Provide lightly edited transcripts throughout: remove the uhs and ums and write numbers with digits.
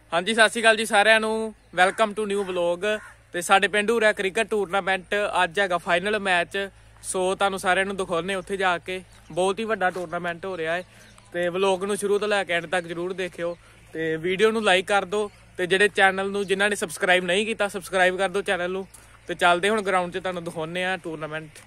हाँ जी, सत श्री अकाल जी सारिਆਂ ਨੂੰ। Welcome to new vlog. तो साडे पिंड हो रहा क्रिकेट टूरनामेंट, अज है फाइनल मैच। सो तुहानूं सारिਆਂ ਨੂੰ दिखाने उत्थे जाके, बहुत ही वड्डा टूरनामेंट हो रहा है। तो व्लॉग नूं शुरू तो लैके एंड तक जरूर देखियो। तो वीडियो नूं लाइक कर दो, तो जिहड़े चैनल नूं जिन्हां ने सबसक्राइब नहीं किया सबसक्राइब कर दो चैनल नूं। तो चलते हुण ग्राउंड 'च तुहानूं दिखाउने आ टूरनामेंट।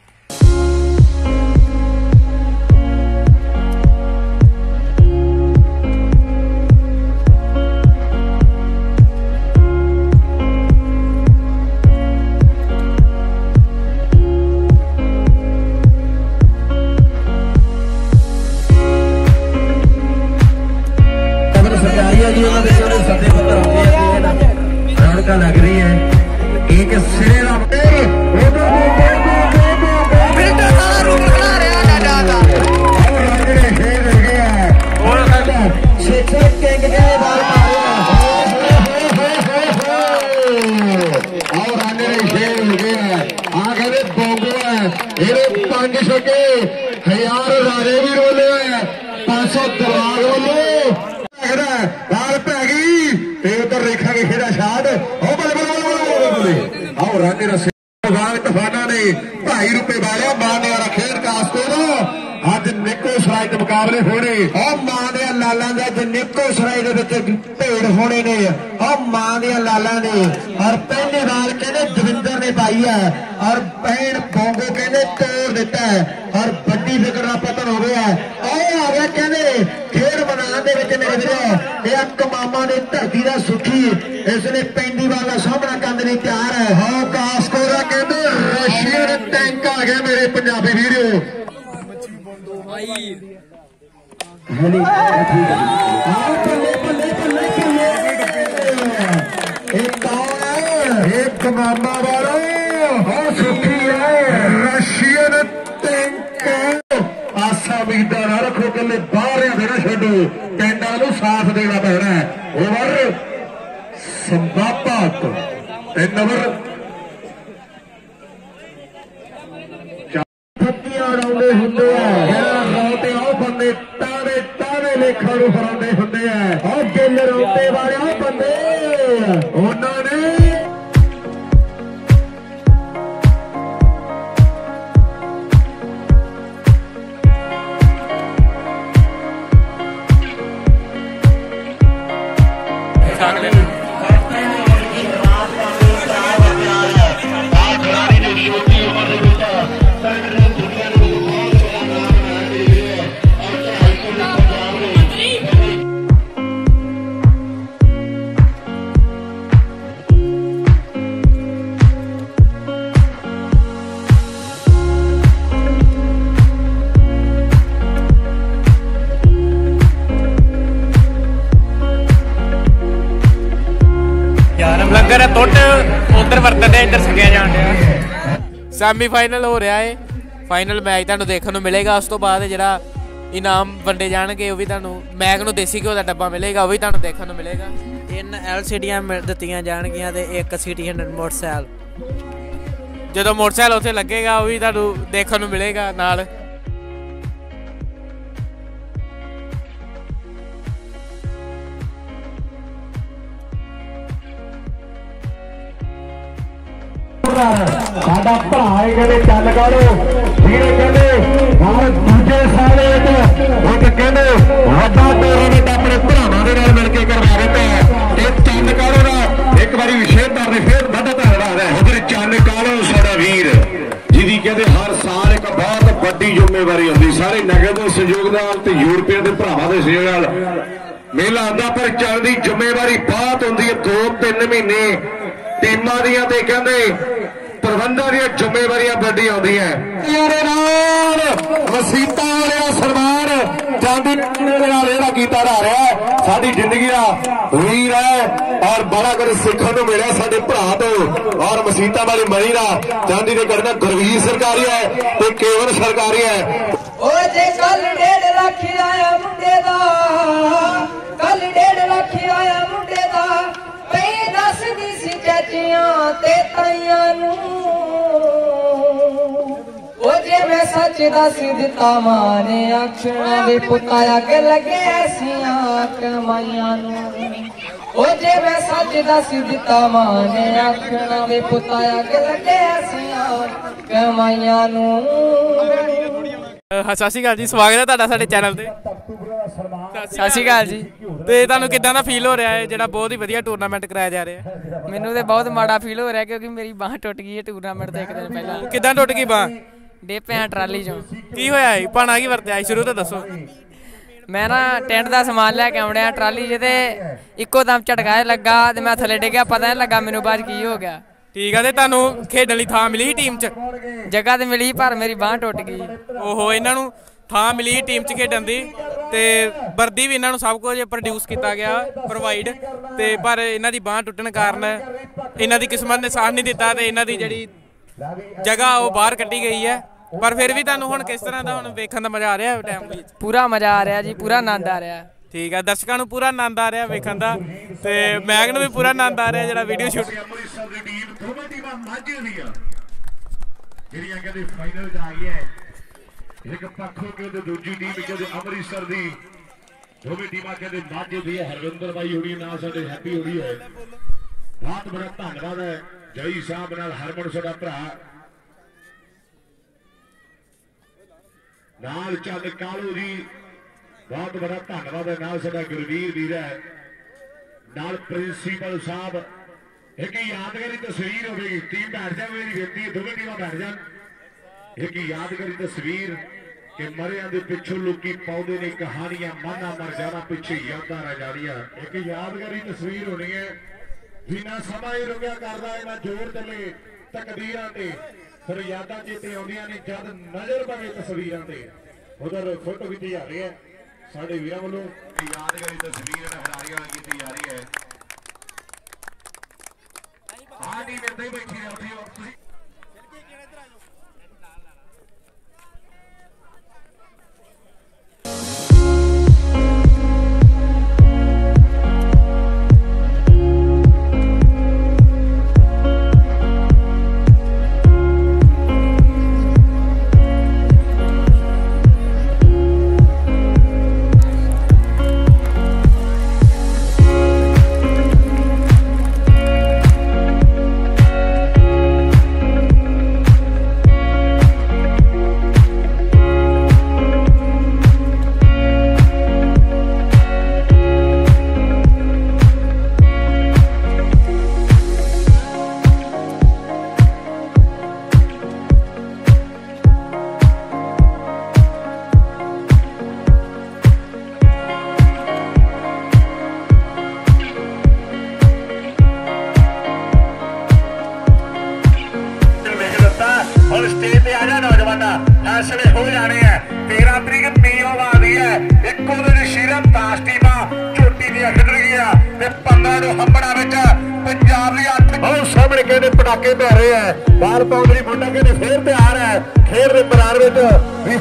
लग रही है एक सिरे हजार राजे भी रोले 500 दलाल वालों बाल पै गई। उधर रेखा के खेड़ा शाट आओ रानी तफाना ने 2.5 रुपए वाले माने वाला खेड कास्को अज निको सराय के मुकाबले होने मां दे लाला अज निको सराय भेड़ होने ने मां दे लाला ने। और पहले बार कहने दविंदर ने पाई है और भैन बोंगो कहने तोड़ दिता है और बड़ी फिक्र का पतन हो गया है। आ गया कहने खेड मैदान मेरे वीरो एक मामा ने धरती का सुखी इसने पेंडी वाला सामना करने लिए तैयार है। हाँ कास्को का कहते रशियन टैंक आ गया मेरे पंजाबी वीडियो। एक मामा वाला हाँ सुखी है रशियन टैंक। आसा उम्मीदा ना रखो कले बाहर ना छो पिंडा नूं साथ देना पैना है। ओवर संभापा 3 ओवर उड़ाते होंगे रोते आओ बंदे तावे तावे लेखा फराते होंगे और दिल रोते वाले बंदे उन्होंने लंगर तुट उधर वरतने इधर सकिया जान रहा। सैमीफाइनल हो रहा है, फाइनल मैच तुहानूं देखने को मिलेगा। उस तो बाद जिहड़ा इनाम वंडे जाणगे वो भी तुहानूं मैग नूं देसी घ्यो दा डब्बा मिलेगा, वो भी तुहानूं देखने को मिलेगा। 3 LCD'यां दित्तियां जाणगियां ते 1 सिटी 100 मोटरसाइकिल। जदों मोटरसाइकिल उत्थे लगेगा वो भी तुहानूं देखने को मिलेगा नाल। साडा भरा कहते चल करो धीरे कहते हर दूजे साले कहते वड्डा टूर्नामेंट अपने भरावां दे नाल मिलके करवा दिता है। चंद कालो का एक बारी विशेष करने फिर वड्डा धन्यवाद है। उधर चंद कालो साडा वीर जिहदी कहते हर साल एक बहुत वड्डी जिम्मेवारी होंदी सारे नगर के सहयोग नाल ते यूरोपियन के भरावां दे सहयोग नाल मेला आंदा। पर चंद दी जिम्मेवारी बहुत होंदी है 2-3 महीने टीमां दियां ते कहते प्रबंधों दी जिम्मेवारियां बड़ी आउंदी है। मसीता वाले सन्मान चांदी किया जा रहा है। साडी जिंदगी का वीर है और बड़ा कुछ सीखने को मिला साडे भरा तो। और मसीता वाली मणि का चांदी ने करना गुरवीर सरकारी है तो केवल सरकारी है। कल 1.5 लाख आया मुंडे दा, कल 1.5 लाख आया मुंडे दा, दस दी सी चाचियां ते ताइयां नूं मैं सच दस दिता माने अक्षरा दे पुताया के लगे ऐसियां कमाइयां नूं। जे ਅੱਜ ਦੱਸ ਦਿੱਤਾ ਮਾਂ ਨੇ ਆਖਣਾ ਵੇ ਪੁੱਤਾ ਅੱਗ ਲੱਗੇ ਸਿਆਂ ਕਮਾਈਆਂ ਨੂੰ। ਸਤਿ ਸ਼੍ਰੀ ਅਕਾਲ ਜੀ, ਸਵਾਗਤ ਹੈ ਤੁਹਾਡਾ ਸਾਡੇ ਚੈਨਲ ਤੇ। ਸਤਿ ਸ਼੍ਰੀ ਅਕਾਲ ਜੀ। ਤੇ ਤੁਹਾਨੂੰ ਕਿੱਦਾਂ ਦਾ ਫੀਲ ਹੋ ਰਿਹਾ ਹੈ ਜਿਹੜਾ ਬਹੁਤ ਹੀ ਵਧੀਆ ਟੂਰਨਾਮੈਂਟ ਕਰਾਇਆ ਜਾ ਰਿਹਾ ਹੈ? ਮੈਨੂੰ ਤੇ ਬਹੁਤ ਮਾੜਾ ਫੀਲ ਹੋ ਰਿਹਾ ਕਿਉਂਕਿ ਮੇਰੀ ਬਾਂਹ ਟੁੱਟ ਗਈ ਹੈ ਟੂਰਨਾਮੈਂਟ ਤੋਂ ਇੱਕ ਦਿਨ ਪਹਿਲਾਂ। ਕਿੱਦਾਂ ਟੁੱਟ ਗਈ ਬਾਂਹ? ਡੇ ਪਿਆ ਟਰਾਲੀ ਚੋਂ। ਕੀ ਹੋਇਆ ਸੀ? ਭਾਣਾ ਕੀ ਵਰਤਿਆ ਸੀ? ਸ਼ੁਰੂ ਤੋਂ ਦੱਸੋ। ਮੈਂ ਨਾ ਟੈਂਟ ਦਾ ਸਮਾਨ ਲੈ ਕੇ ਆਉਣਿਆ ਟਰਾਲੀ 'ਚ ਤੇ ਇੱਕੋ ਦਮ ਝਟਕਾ ਲੱਗਾ ਤੇ ਮੈਂ ਥੱਲੇ ਡਿੱਗਿਆ, ਪਤਾ ਨਹੀਂ ਲੱਗਾ ਮੈਨੂੰ ਬਾਅਦ ਕੀ ਹੋ ਗਿਆ। ਠੀਕ ਆ, ਤੇ ਤੁਹਾਨੂੰ ਖੇਡਣ ਲਈ ਥਾਂ ਮਿਲੀ ਟੀਮ 'ਚ? ਜਗ੍ਹਾ ਤੇ ਮਿਲੀ ਪਰ ਮੇਰੀ ਬਾਂਹ ਟੁੱਟ ਗਈ। ਓਹੋ, ਇਹਨਾਂ ਨੂੰ ਥਾਂ ਮਿਲੀ ਟੀਮ 'ਚ ਖੇਡਣ ਦੀ ਤੇ ਵਰਦੀ ਵੀ ਇਹਨਾਂ ਨੂੰ ਸਭ ਕੁਝ ਪ੍ਰੋਡਿਊਸ ਕੀਤਾ ਗਿਆ ਪ੍ਰੋਵਾਈਡ, ਤੇ ਪਰ ਇਹਨਾਂ ਦੀ ਬਾਂਹ ਟੁੱਟਣ ਕਾਰਨ ਇਹਨਾਂ ਦੀ ਕਿਸਮਤ ਨੇ ਸਾਥ ਨਹੀਂ ਦਿੱਤਾ ਤੇ ਇਹਨਾਂ ਦੀ ਜਿਹੜੀ ਜਗ੍ਹਾ ਉਹ ਬਾਹਰ ਕੱਢੀ ਗਈ ਹੈ। ਪਰ ਫਿਰ ਵੀ ਤੁਹਾਨੂੰ ਹੁਣ ਕਿਸ ਤਰ੍ਹਾਂ ਦਾ ਹੁਣ ਵੇਖਣ ਦਾ ਮਜ਼ਾ ਆ ਰਿਹਾ ਟਾਈਮ ਵਿੱਚ? ਪੂਰਾ ਮਜ਼ਾ ਆ ਰਿਹਾ ਜੀ, ਪੂਰਾ ਆਨੰਦ ਆ ਰਿਹਾ। ਠੀਕ ਹੈ, ਦਰਸ਼ਕਾਂ ਨੂੰ ਪੂਰਾ ਆਨੰਦ ਆ ਰਿਹਾ ਵੇਖਣ ਦਾ ਤੇ ਮੈਗ ਨੂੰ ਵੀ ਪੂਰਾ ਆਨੰਦ ਆ ਰਿਹਾ ਜਿਹੜਾ ਵੀਡੀਓ ਸ਼ੂਟ। ਅੰਮ੍ਰਿਤਸਰ ਦੀ ਟੀਮ ਦੋਵੇਂ ਟੀਮਾਂ ਮਾਝੇ ਦੀਆਂ ਜਿਹੜੀਆਂ ਕਹਿੰਦੇ ਫਾਈਨਲ 'ਚ ਆ ਗਈਆਂ। ਇੱਕ ਪੱਖੋਂ ਕਹਿੰਦੇ ਦੂਜੀ ਟੀਮ ਕਹਿੰਦੇ ਅੰਮ੍ਰਿਤਸਰ ਦੀ, ਦੋਵੇਂ ਟੀਮਾਂ ਕਹਿੰਦੇ ਮਾਝੇ ਦੀ ਹੈ। ਹਰਵਿੰਦਰ ਬਾਈ ਹੋਣੀ ਨਾਲ ਸਾਡੇ ਹੈਪੀ ਹੋਣੀ ਹੈ, ਬਹੁਤ ਬੜਾ ਧੰਨਵਾਦ ਹੈ ਜਈ ਸਾਹਿਬ ਨਾਲ ਹਰਮਨ ਸਾਡਾ ਭਰਾ ਨਾਲ ਚੰਦ ਕਾਲੂ ਜੀ, ਬਹੁਤ ਬੜਾ ਧੰਨਵਾਦ ਹੈ। ਨਾਲ ਸਾਡਾ ਗੁਰਵੀਰ ਵੀਰ ਹੈ, ਨਾਲ ਪ੍ਰਿੰਸੀਪਲ ਸਾਹਿਬ। ਇੱਕ ਯਾਦਗਾਰੀ ਤਸਵੀਰ ਹੋਵੇਗੀ, ਟੀਮ ਬੈਠ ਜਾ, ਮੇਰੀ ਬੇਨਤੀ ਹੈ ਦੋਵੇਂ ਟੀਮਾਂ ਬੈਠ ਜਾਣ। ਇੱਕ ਯਾਦਗਾਰੀ ਤਸਵੀਰ ਕਿ ਮਰਿਆਂ ਦੇ ਪਿੱਛੋਂ ਲੋਕੀ ਪਾਉਂਦੇ ਨੇ ਕਹਾਣੀਆਂ, ਮਾਨਾ ਮਰ ਜਾਣਾ ਪਿੱਛੇ ਯਾਦਾਂ ਰਹਿ ਜਾਣੀਆਂ। ਇੱਕ ਯਾਦਗਾਰੀ ਤਸਵੀਰ ਹੋਣੀ ਹੈ, ਜਿੰਨਾ ਸਮਾਂ ਹੀ ਰੁਕਿਆ ਕਰਦਾ ਹੈ ਨਾ ਜ਼ੋਰ ਚੱਲੇ ਤਕਦੀਰਾਂ ਤੇ, ਫਿਰ ਯਾਦਾਂ ਚੇਤੇ ਆਉਂਦੀਆਂ ਨੇ ਜਦ ਨਜ਼ਰ ਪਵੇ ਤਸਵੀਰਾਂ ਤੇ। ਉਧਰ ਫੋਟੋ ਖਿੱਚੀ ਜਾ ਰਹੀ ਹੈ ਸਾਡੇ ਵੀਰਾਂ ਵੱਲੋਂ, ਯਾਦਗਾਰੀ ਤਸਵੀਰ ਖਿਡਾਰੀਆਂ ਨਾਲ ਕੀਤੀ ਜਾ ਰਹੀ ਹੈ। ਆਹ ਟੀਮ ਇੱਦਾਂ ਹੀ ਬੈਠੀ ਰਹਿੰਦੀ ਹੈ ਤੁਸੀਂ। ਹੁਣ ਸਟੇਜ ਤੇ ਆ ਜਾ ਨੌਜਵਾਨਾ, ਫੈਸਲੇ ਹੋ ਜਾਣੇ ਆ। 13 ਤਰੀਕ ਪੀਓ ਵਾਲੀ ਹੈ, ਇੱਕੋ ਦਿਨ ਸ਼ੀਰਮ ਦਾਸ ਟੀਮਾਂ ਝੋਟੀ ਦੀਆਂ ਖਿੱਡ ਗਈਆਂ ਤੇ 15 ਨੂੰ ਹੰਬੜਾ ਵਿੱਚ ਪੰਜਾਬ ਦੀ 8 ਬਹੁਤ ਸਾਹਮਣੇ ਕਹਿੰਦੇ ਪਟਾਕੇ ਪੈ ਰਹੇ ਆ। ਬਾਲ ਪਾਉਂਦਰੀ ਮੁੰਡਾ ਕਹਿੰਦੇ ਫੇਰ ਤਿਆਰ ਹੈ ਖੇਡ ਦੇ ਮੈਦਾਨ ਵਿੱਚ ਵੀ।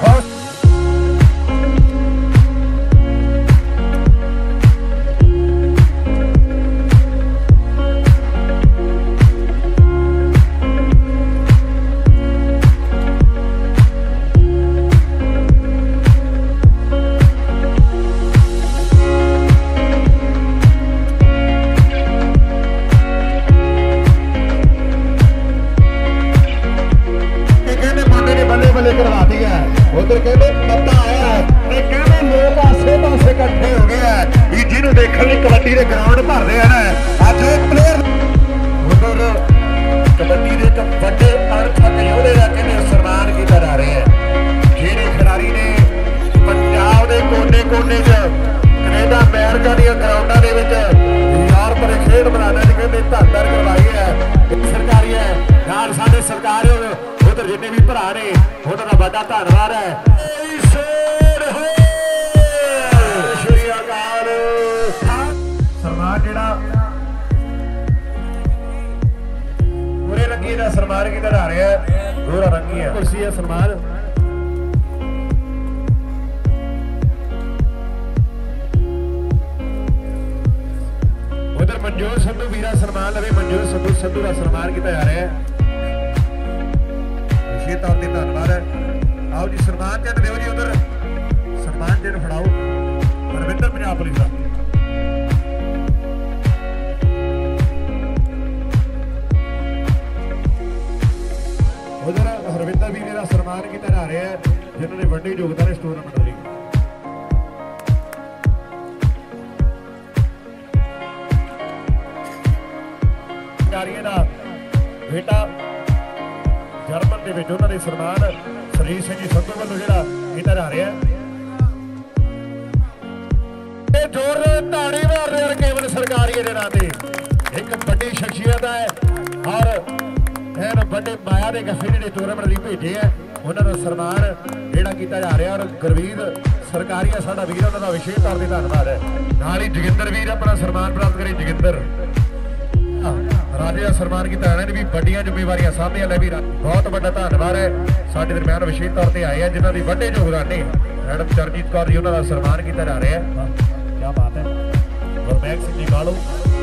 ਕਰਵਾਤੀ ਹੈ ਉਧਰ ਕਹਿੰਦੇ ਪਤਾ ਆਇਆ ਤੇ ਕਹਿੰਦੇ ਲੋਕ ਆਸੇ ਪਾਸੇ ਇਕੱਠੇ ਹੋ ਗਏ ਵੀ ਜਿਹਨੂੰ ਦੇਖਣ ਲਈ ਕਬੱਡੀ ਦੇ ਗਰਾਊਂਡ ਭਰਦੇ ਹਨ। ਅੱਜ ਇਹ ਪਲੇਅਰ ਉਧਰ ਕਬੱਡੀ ਦੇ ਇੱਕ ਵੱਡੇ ਅਣਥੱਕ ਯੋਧੇ ਦਾ ਕਹਿੰਦੇ ਸਨਮਾਨ ਕੀਤਾ ਜਾ ਰਿਹਾ ਹੈ। ਜਿਹੜੇ ਖਿਡਾਰੀ ਨੇ ਪੰਜਾਬ ਦੇ ਕੋਨੇ-ਕੋਨੇ 'ਚ ਕੈਨੇਡਾ ਅਮਰੀਕਾ ਦੀਆਂ ਗਰਾਊਂਡਾਂ ਦੇ ਵਿੱਚ ਯੂਰਪ ਦੇ ਖੇਡ ਮੈਦਾਨਾਂ 'ਚ ਕਹਿੰਦੇ ਧਾਂਦਰ ਕਰਵਾਈ ਹੈ ਸਰਕਾਰੀ ਹੈ। ਨਾਲ ਸਾਡੇ ਸਰਕਾਰ ਉਧਰ ਜਿੰਨੇ ਵੀ ਭਰਾ ਨੇ ਉਹਨਾਂ ਦਾ ਵੱਡਾ ਧੰਨਵਾਦ ਹੈ। ਸ਼੍ਰੀ ਅਕਾਲ। ਸਨਮਾਨ ਜਿਹੜਾ ਪੂਰੇ ਰੰਗੀ ਦਾ ਸਨਮਾਨ ਕੀਤਾ ਜਾ ਰਿਹਾ ਹੈ, ਗੋਰਾ ਰੰਗੀ ਹੈ ਕੁਰਸੀ ਹੈ ਸਨਮਾਨ। ਉਧਰ ਮਨਜੋਤ ਸੰਧੂ ਵੀਰਾ ਸਨਮਾਨ ਲਵੇ, ਮਨਜੋਤ ਸੰਧੂ ਦਾ ਸਨਮਾਨ ਕੀਤਾ ਜਾ ਰਿਹਾ ਹੈ। ਤੌਰ ਤੇ ਧੰਨਵਾਦ ਹੈ। ਆਓ ਜੀ ਸਨਮਾਨ ਚਿੰਨ੍ਹ ਦਿਓ ਜੀ, ਉਧਰ ਸਨਮਾਨ ਚਿੰਨ੍ਹ ਫੜਾਓ ਹਰਵਿੰਦਰ ਪੰਜਾਬ ਪੁਲਿਸ ਦਾ। जिन्हों ने वड्डी योगदान इस टूर्नामेंट दी। खिडारियों का बेटा जर्मन के उन्होंने सन्मान सरीर सिंह जी संधू वालों जो किया जा रहा है। जोरदार ताड़ी मार रहे हैं केवल सरकारी के नाम से एक बड़ी शख्सियत है और बड़े माया के गफे जो टूर्नामेंट भी भेजे है उन्होंने सन्मान जोड़ा किया जा रहा है। और गुरवीर सरकारी है साडा वीर, उन्होंने विशेष तौर पर धन्यवाद है। नाल ही जोगिंदर वीर अपना सन्मान प्राप्त करे। जोगिंदर राजे का सन्मान किया जाने ने भी बड़ियां जिम्मेवारियां सामने ले भी बहुत बड़ा धन्यवाद है। साडे दरम्यान विशेष तौर पर आए हैं जिन्हों की बड़े योगदान ने मैडम चरणजीत कौर जी उन्होंने सन्मान किया जा रहा है। क्या बात है। गुरमैक सिंह जी गालो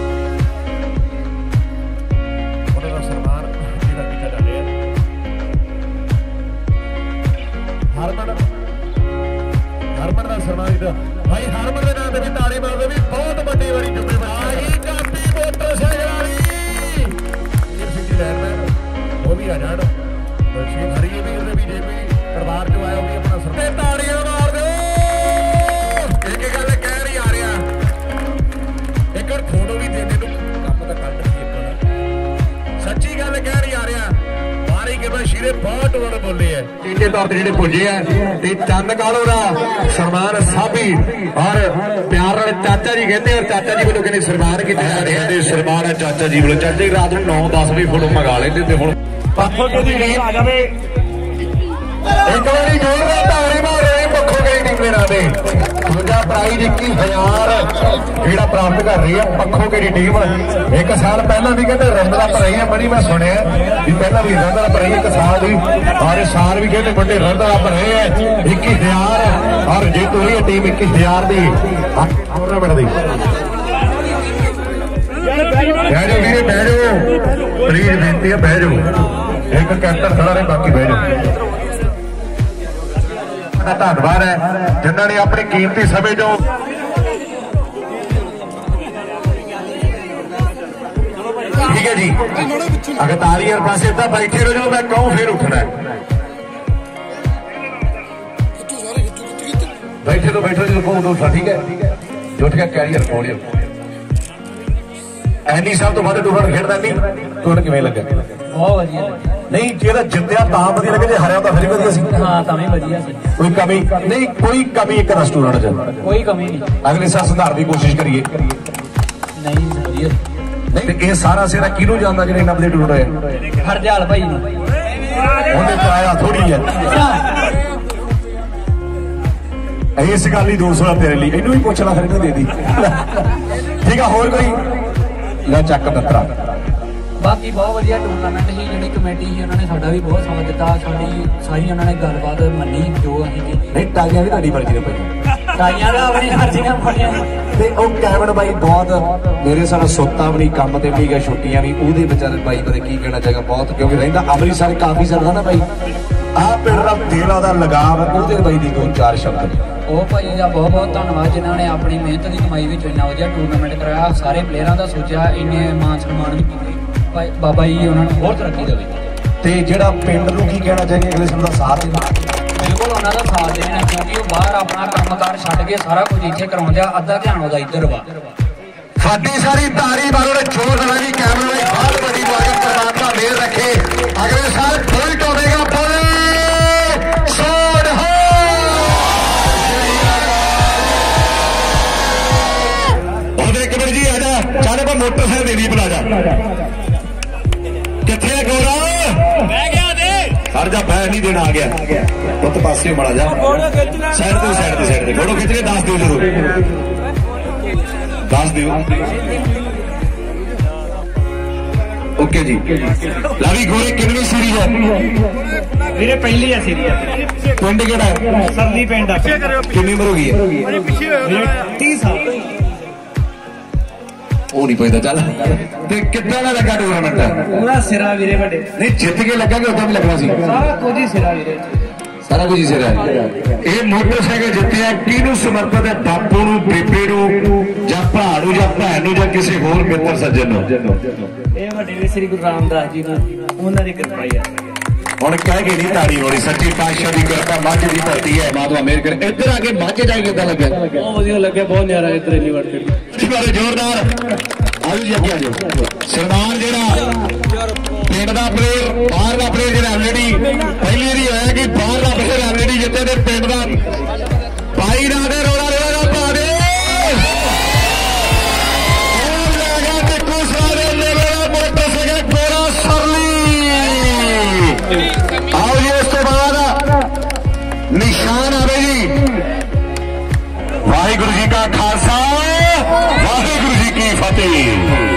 उन्होंने सन्मान किया जा रहा है। हरमन का सन्मान भाई हरमन के नाम से भी ताड़ी मारते भी बहुत बड़ी बड़ी जिम्मेवारी काफी मोटरसाइकिल वो भी आ जान हरी भी भी जे भी परिवार जो आया भी अपना सर ताड़ियां मार दो। एक गल कह रही आ रहा एक फोटो भी दे दे काम तो कर सच्ची गल कह रही आ रहा मारी के शीरे बहुत उन्होंने बोले है चीजे तौर पर जो पुजे है चंद कालो का सन्मान साबी और प्यार चाचा जी कहते हैं। चाचा जी वालों कहते सन्मान किया जा रहा है। सन्मान है चाचा जी वालों। चाचा जी रात को 9-10 भी फोटो मंगा लेते थे। हम पखो के दी टीम आ जाए एक बार जोरदार ताड़ी मार रहे हैं पखो के टीम के नाम दूजा प्राइज 21,000 जेड़ा प्राप्त कर रही है पखो के टीम। एक साल पहला भी कहते रनर अप रही है बड़ी मैं सुने भी पहला भी रनर अप रही है एक साल भी और इस साल भी कहते बड़े रनर अप रहे हैं 21,000 और जीत हुई है टीम 21,000 की टूर्नामेंट की। बैठो वीरे बैठो प्लीज बेनती है बह जाओ। एक कैप्टन खड़ा रहे बाकी बह जाओ। धन्यवाद है जिन्होंने अपनी कीमती समय जो ठीक है जी अगर ताली और पास बैठे रहो जो मैं कहूँ फिर उठना है। बैठे तो बैठो जो कहूँ उठा ठीक है जो उठ के कैरियर खोलियो। एनी साहब तो वाले टूर्नामेंट खेलता नहीं टूर्नामेंट किवें लगा बहुत बढ़िया नहीं जेड़ा जितया तां वधिया लगे जे हरिया तां फिर वधिया सी। हां तां भी वधिया सी कोई कमी नहीं कोई कमी एक टूर्नामेंट च कोई कमी नहीं। अगले साल सुधार की कोशिश करिए नहीं वधिया नहीं ये सारा सेरा किहनूं जानदा जेड़े इन्ना वधिया टूर्नामेंट होया हरजाल भाई नूं ਉਹਨੇ ਕਰਾਇਆ ਥੋੜੀ ਹੈ ਇਸ ਗੱਲ ਹੀ 200 ਤੇਰੇ ਲਈ ਇਹਨੂੰ ਵੀ ਪੁੱਛ ਲਾ ਫਿਰ ਇਹਨੂੰ ਦੇ ਦੀ ਠੀਕ ਆ। ਹੋਰ ਕੋਈ ਲੈ ਚੱਕ ਦੱਤਰਾ बाकी बहुत वधिया टूर्नामेंट ही जी कमेटी ही उन्होंने साडा भी बहुत समझ दिता साडी सारी उन्होंने गलबात मनी जो असीं नहीं टाइयां भी तुहाडी मर्जी ने भाई टाइयां दा अपनी मर्जी ने फड़ियां ते ओ कैमन भाई बहुत मेरे साथ सुत्ता भी नहीं काम ते भी गया छुट्टियां भी ओदे बेचारे भाई पता की कहना चाहेगा बहुत क्योंकि रहिंदा अमृतसर काफी ज्यादा ना भाई आ पिंड दा दिल दा लगाव ओदे भाई दी 2-4 शब्द ਉਹ ਭਾਈ ਦਾ ਬਹੁਤ ਬਹੁਤ ਧੰਨਵਾਦ ਜਿਨ੍ਹਾਂ ਨੇ ਆਪਣੀ ਮਿਹਨਤ ਦੀ ਕਮਾਈ ਵਿੱਚ ਇੰਨਾ ਵਧੀਆ ਟੂਰਨਾਮੈਂਟ ਕਰਾਇਆ। ਸਾਰੇ ਪਲੇਅਰਾਂ ਦਾ ਸੋਚਿਆ ਇੰਨੇ ਮਾਨ ਸਨਮਾਨ ਵੀ ਕੀਤੇ ਭਾਈ ਬਾਬਾ ਜੀ ਉਹਨਾਂ ਨੂੰ ਹੋਰ ਤਰੱਕੀ ਦੇਵੇ। ਤੇ ਜਿਹੜਾ ਪਿੰਡ ਨੂੰ ਕੀ ਕਹਿਣਾ ਚਾਹੀਏ ਅਗਲੇ ਸਾਲ ਦਾ ਸਾਥ ਦੇਣਾ ਬਿਲਕੁਲ ਉਹਨਾਂ ਦਾ ਸਾਥ ਦੇਣਾ ਕਿਉਂਕਿ ਉਹ ਬਾਹਰ ਆਪਣਾ ਕੰਮਕਾਰ ਛੱਡ ਕੇ ਸਾਰਾ ਕੁਝ ਇੱਥੇ ਕਰਾਉਂਦੇ ਆ ਅੱਧਾ ਧਿਆਨ ਉਹਦਾ ਇੱਧਰ ਵਾ। ਸਾਡੀ ਸਾਰੀ ਤਾਰੀ ਵਾਲੋਂ ਨੇ ਜ਼ੋਰ ਨਾਲ ਵੀ ਕੈਮਰਾ ਲਈ ਬਹੁਤ ਵੱਡੀ ਮੁਬਾਰਕ ਪਰਮਾਤਮਾ ਮੇਰ ਰੱਖੇ। ਅਗਲੇ ਸਾਲ ਪੋਇੰਟ ਹੋਵੇਗਾ ਬੋਲੇ ਸੋੜ ਹੋ ਉਹਦੇ ਇੱਕ ਮਿੰਟ ਜੀ ਆ ਜਾ ਸਾਡੇ ਕੋਲ ਮੋਟਰਸਾਈਕਲ ਦੇ ਦੀ ਬੁਲਾ ਜਾ ਕਿੱਥੇ ਗੋਰਾ ਬਹਿ ਗਿਆ ਦੇ ਹਰ ਜਾ ਬਹਿ ਨਹੀਂ ਦੇਣਾ ਆ ਗਿਆ ਪੁੱਤ ਪਾਸੇ ਮੜਾ ਜਾ ਸਾਈਡ ਤੇ ਗੋੜੋ ਖਿੱਚਣੇ ਦੱਸ ਦਿਓ ਜ਼ਰੂਰ ਦੱਸ ਦਿਓ ਓਕੇ ਜੀ ਲਾਵੀ ਗੋਰੇ ਕਿੰਨੀ ਸੀਰੀਜ਼ ਹੈ ਵੀਰੇ ਪਹਿਲੀ ਆ ਸੀਰੀਜ਼ ਪਿੰਡ ਕਿਹੜਾ ਸਰਦੀ ਪਿੰਡ ਆ ਕਿੰਨੀ ਉਮਰ ਹੋ ਗਈ ਹੈ 30 ਸਾਲ ਉਹ ਨਹੀਂ ਪੈਦਾ ਚੱਲ ਤੇ ਕਿੱਦਾਂ ਦਾ ਲੱਗਾ ਟੂਰਨਾਮੈਂਟ ਪੂਰਾ ਸਿਰਾ ਵੀਰੇ ਵੱਡੇ ਨਹੀਂ ਜਿੱਤ ਕੇ ਲੱਗਾ ਕਿ ਉਦਾਂ ਵੀ ਲੱਗਣਾ ਸੀ ਸਾਰਾ ਕੁਝ ਹੀ ਸਿਰਾ ਵੀਰੇ ਸਾਰਾ ਕੁਝ ਹੀ ਸਿਰਾ ਇਹ ਮੋਟਰਸਾਈਕਲ ਜਿੱਤਿਆ ਕਿਹਨੂੰ ਸਮਰਪਿਤ ਹੈ ਬਾਪੂ ਨੂੰ ਬੇਬੇ ਨੂੰ ਜਾਂ ਭਰਾ ਨੂੰ ਜਾਂ ਭੈਣ ਨੂੰ ਜਾਂ ਕਿਸੇ ਹੋਰ ਮਿੱਤਰ ਸੱਜਣ ਨੂੰ ਇਹ ਵੱਡੇ ਵੀ ਸ੍ਰੀ ਗੁਰੂ ਰਾਮਦਾਸ ਜੀ ਨੂੰ ਉਹਨਾਂ ਦੀ ਕਿਰਪਾ ਹੀ ਆ ਹੁਣ ਕਹਿ ਕੇ ਨਹੀਂ ਤਾੜੀ ਹੋਣੀ ਸੱਚੀ ਪਾਤਸ਼ਾਹ ਦੀ ਕਿਰਪਾ ਮੱਝ ਦੀ ਧਰਤੀ ਹੈ ਮਾਧਵਾ ਮੇਰ ਕਰ ਇੱਧਰ ਆ ਕੇ ਮੱਝ ਜਾ ਕੇ ਕਿੱਦਾਂ ਲੱਗਿਆ ਬਹੁਤ ਵਧੀਆ ਲੱਗਿਆ ਬਹੁਤ ਨਿਆਰਾ ਇੱਧਰ ਇੰਨੀ ਵਾਰ ਖੇਡੀ ਬਾਰੇ ਜ਼ੋਰਦਾਰ ਆਜੋ ਜੀ ਅੱਗੇ ਆਜੋ ਸਰਦਾਰ ਜਿਹੜਾ ਪਿੰਡ ਦਾ ਪਲੇਅਰ ਬਾਹਰ ਦਾ ਪਲੇਅਰ ਜਿਹੜਾ ਆਲਰੇਡੀ ਪਹਿਲੀ ਵਾਰੀ ਹੋਇਆ ਕਿ ਬਾਹਰ ਦਾ ਪਲੇਅਰ ਆਲਰੇਡੀ ਜਿੱਤੇ ਤੇ ਪਿੰਡ ਦਾ ਭਾਈ ਰਾਦੇ ਰੋੜਾ ਰੋੜਾ ਪਾ ਦੇ आओ जी उस तो बाद निशान आवे जी वाहिगुरु जी का खालसा वाहिगुरु जी की फतेह।